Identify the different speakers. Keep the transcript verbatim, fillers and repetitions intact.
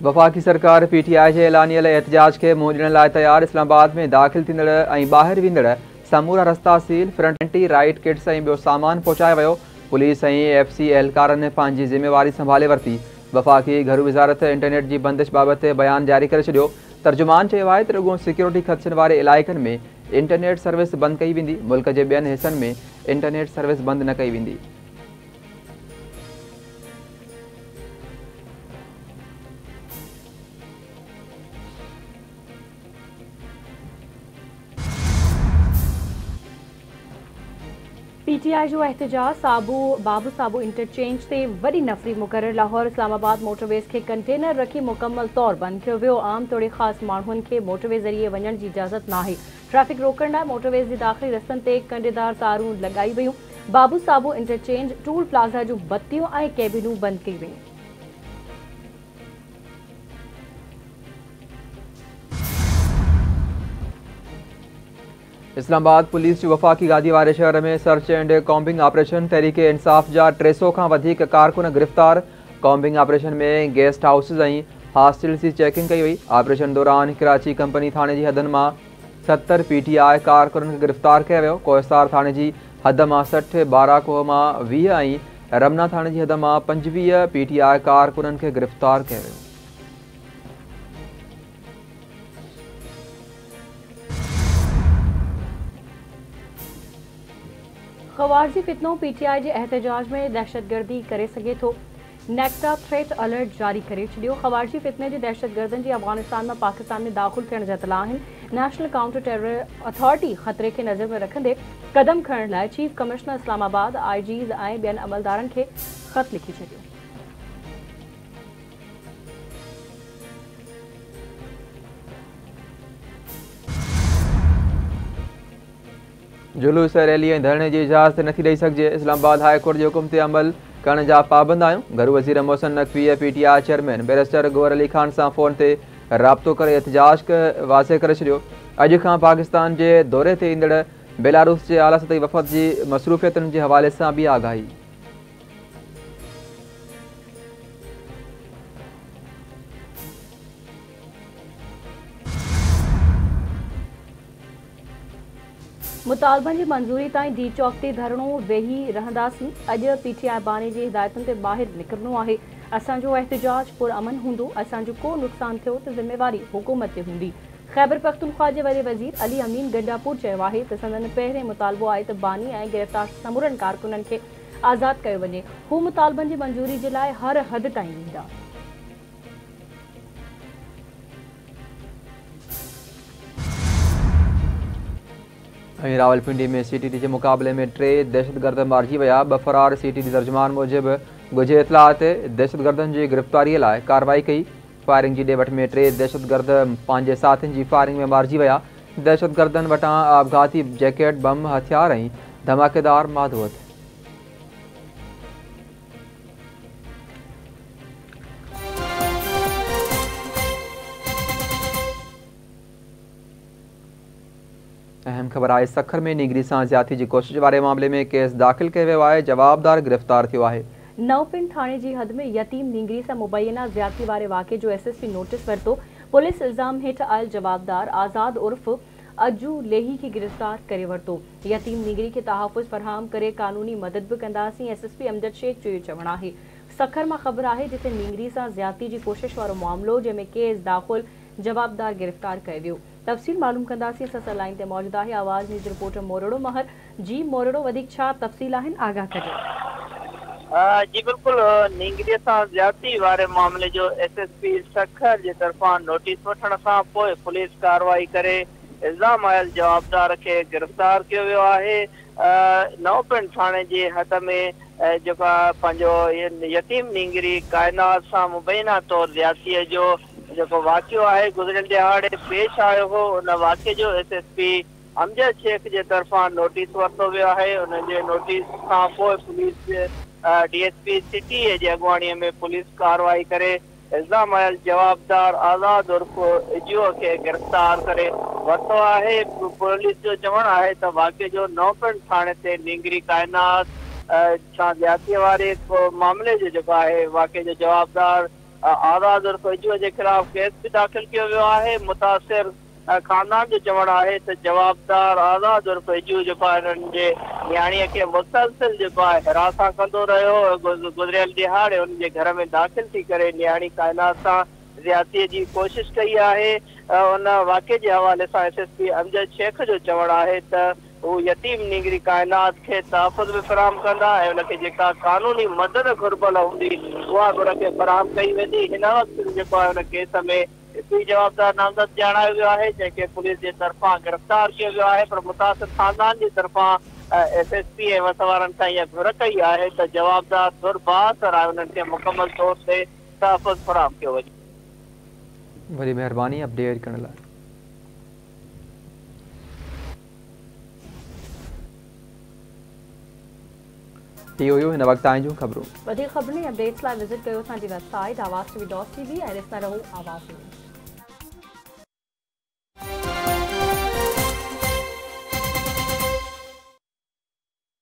Speaker 1: वफाकी सरकार P T आई के ऐलानिया एहतजाज के मुंहुं ॾियण लाइ तैयार। इस्लामाबाद में दाख़िल थींदड़ ऐं ॿाहिरि वेंदड़ समूरा रस्ता सील, फ्रंट एंटी राइट किट्स ऐं ॿियो सामान पहुचायो वियो। पुलिस ऐं एफ सी एहलकारनि पंहिंजी ज़िम्मेवारी संभाले वरिती। वफाकी घर वज़ारत इंटरनेट जी बंदिश बाबति बयान जारी करे छॾियो। तर्जुमान चयो आहे त रुॻो सिक्योरिटी ख़दशनि वारे इलाइक़नि में इंटरनेट सर्विस बंदि कई वेंदी, मुल्क जे ॿियनि हिसनि में इंटरनेट सर्विस बंदि न कई वेंदी।
Speaker 2: पीटीआई जो एहतजाज साबू बाबू साबू इंटरचेंज से वही नफरी मुकर्रर। लाहौर इस्लामाबाद मोटरवेज़ के कंटेनर रखी मुकम्मल तौर बंद किया वियो। आम तौर ख़ास माण्हुनि खे मोटरवे ज़रिए वञण जी इजाज़त नाहे। ट्रैफिक रोकण लाइ मोटरवेज़ जे दाख़िली रस्तनि ते कंडेदार तारूं लॻाई वियूं। Babu Sabu interchange, toll plaza जूं बत्तियूं ऐं कैबिनूं बंदि कई वेयूं।
Speaker 1: इस्लामाबाद पुलिस जी वफाकी गादी वारे शहर में search and combing operation. Tehreek-e Insaf जा टे सौ खां वधीक कारकुन गिरफ़्तार। कॉम्बिंग ऑपरेशन में गेस्ट हाउसिस ऐं हॉस्टल्स जी चेकिंग कई वई। ऑपरेशन दौरान कराची कंपनी थाणे जी हदनि मां सतरि पी टी आई कारकुननि खे गिरफ़्तार कयो वियो। कोहिस्तार थाणे जी हद मां सठि, बाराकोह मां वीह ऐं रमना थाणे जी हद मां पंजवीह पी टी आई कारकुननि खे गिरफ़्तार कयो वियो।
Speaker 2: ख़वारिजी फितनो पीटीआई जे एहतजाज में दहशतगर्दी करे सघे थो। नेक्टा थ्रेट अलर्ट जारी करे छॾियो। ख़वारिजी फितने जे दहशतगर्दनि जी अफ़गानिस्तान में पाकिस्तान में दाख़िल थियण जा इतला आहिनि। नेशनल काउंटर टेरर अथॉरिटी ख़तरे खे नज़र में रखंदे क़दम खणण लाइ chief commissioner Islamabad, I Gs ऐं ॿियनि अमलदारनि खे ख़त लिखी छॾियो।
Speaker 1: जुलूस, रैली ऐं धरणे जी इजाज़त नथी ॾेई सघिजे। इस्लामाबाद हाई कोर्ट जे हुकुम ते अमल करण जा पाबंद आहियूं। घर वज़ीर मोहसिन नक़वीअ P T I chairman barrister Gohar Ali Khan सां फ़ोन ते राब्तो करे एहतजाज वाज़े करे छॾियो। अॼु खां पाकिस्तान जे दौरे ते ईंदड़ बेलारूस जे आला सतही वफ़द जी मसरूफ़ियतुनि जे हवाले सां बि आगाही।
Speaker 2: मुतालबनि जी मंज़ूरी ताईं डी चौक ते धरणो वेही रहंदासीं। अॼु पीटीआई बानी जी हिदायतुनि ते ॿाहिरि निकिरनो आहे। असांजो एहतजाज पुरअमन हूंदो। असांजो को नुक़सान थियो त ज़िम्मेवारी हुकूमत ते हूंदी। ख़ैबर पख्तूनख्वा जे वॾे वज़ीर अली अमीन गंडापुर चयो आहे त संदन पहिरें मुतालबो आहे त बानी ऐं गिरफ़्तार समूरनि कारकुननि खे आज़ादु कयो वञे। हू मुतालबनि जी मंज़ूरी जे लाइ हर हद ताईं वेंदा।
Speaker 1: ऐं रावलपिंडी में सी टी डी के मुक़ाबले में टे दहशतगर्द मारिजी विया। ॿ फ़रार सी टी डी तर्जुमान मूजिबि ॻुझे इतलाह ते दहशतगर्दनि जी गिरफ़्तारीअ लाइ कार्रवाई कई। फायरिंग जी ॾे वठ में टे दहशतगर्द पंहिंजे साथियुनि जी फायरिंग में मारिजी विया। दहशतगर्दनि वटां आपघाती जैकेट, बम, हथियार ऐं धमाकेदार मादूअत। अहम ख़बर आहे, सखर में नीगरी सां ज़्यादती जी कोशिश वारे मामले में केस दाख़िल कयो वियो आहे। जवाबदार गिरफ़्तार थियो आहे।
Speaker 2: नवपिंड थाणे जी हद में यतीम नींगरी सां मुबैना ज़्यादती वारे वाक़े जो एस एस पी नोटिस वरितो। पुलिस इल्ज़ाम हेठि आयल जवाबदार आज़ाद उर्फ़ अजू लेही खे गिरफ़्तार करे वरितो। यतीम नींगरी खे तहफ़्फ़ुज़ फ़राहम करे कानूनी मदद बि कंदासीं। S S P Amjad Shaikh जो इहो चवणु आहे। सखर मां ख़बर आहे जिथे नींगरी सां ज़्यादती जी कोशिश वारो मामिलो जंहिंमें केस दाख़िल, जवाबदार गिरफ़्तार कयो वियो। तफ़सील मालूम कंदासीं। असां लाइन ते मौजूदु आहे आवाज़ न्यूज़ रिपोर्टर मोरड़ो महर। जी मोरड़ो, वधीक छा तफ़सील आहिनि, आगाह कजो।
Speaker 3: जी बिल्कुल, नींगरीअ सां ज़्यादती वारे मामले जो एस एस पी सखर जे तरफ़ां नोटिस वठण सां पोइ पुलिस कार्रवाई करे इल्ज़ाम आयल जवाबदार खे गिरफ़्तार कयो वियो आहे। नवपिंड थाणे जे हद में जेका पंहिंजो यतीम नींगरी काइनात सां मुबैना तौर ज़्यादतीअ जो जेको वाक़ियो आहे गुज़िरियल ॾियारे पेश आयो हो, उन वाक़े जो S S P Amjad Shaikh जे तरफ़ां नोटिस वरितो वियो आहे। उन जे नोटिस खां पोइ police D S P city जे अॻुवाणीअ में पुलिस कार्रवाई करे इल्ज़ाम आयल जवाबदार आज़ाद उर्फ़ इजूअ खे गिरफ़्तार करे वरितो आहे। पुलिस जो चवणु आहे त वाक़े जो नवपिंड थाणे ते नींगरी काइनात सां ज़्यादतीअ वारे मामले जो जेको आहे वाक़े जो जवाबदार आज़ाद उर्फ अजू जे ख़िलाफ़ केस बि दाख़िल कयो वियो आहे। मुतासिर खानदान जो चवणु आहे त जवाबदार आज़ाद उर्फ अजू जेको आहे हुननि जे नियाणीअ खे मुसलसिल जेको आहे हिरासत कंदो रहियो। गुज़िरियल ॾिहाड़े हुन जे घर में दाख़िल थी करे नियाणी काइनात सां ज़्यादतीअ जी कोशिश कई आहे। उन वाक़े जे हवाले सां S S P Amjad Shaikh जो चवणु आहे त हू यतीम नींगरी काइनात खे तहफ़ुज़ बि फ़राहम कंदा ऐं हुनखे जेका क़ानूनी मदद घुर्बल हूंदी उहा बि हुनखे फ़राहम कई वेंदी। हिन वक़्तु जेको आहे हुन केस में ॿी जवाबदार नामज़द ॼाणायो वियो आहे जंहिंखे पुलिस जे तरफ़ां गिरफ़्तार कयो वियो आहे। पर मुतासिर ख़ानदान जे तरफ़ां एस एस पी ऐं वस वारनि खां इहा घुर कई आहे त जवाबदार सुर बासर आहे हुननि खे मुकमल तौर ते तहफ़ुज़ फ़राहम कयो वञे।
Speaker 1: वरी महिरबानी अपडेट करण लाइ। इहो हुयो हिन वक़्तु ताईं जूं ख़बरूं।
Speaker 2: वधीक ख़बरूं अपडेट्स लाइ विज़िट कयो असांजी वेबसाइट आवाज़ टीवी डॉट टी वी ऐं ॾिसंदा रहो आवाज़ न्यूज़।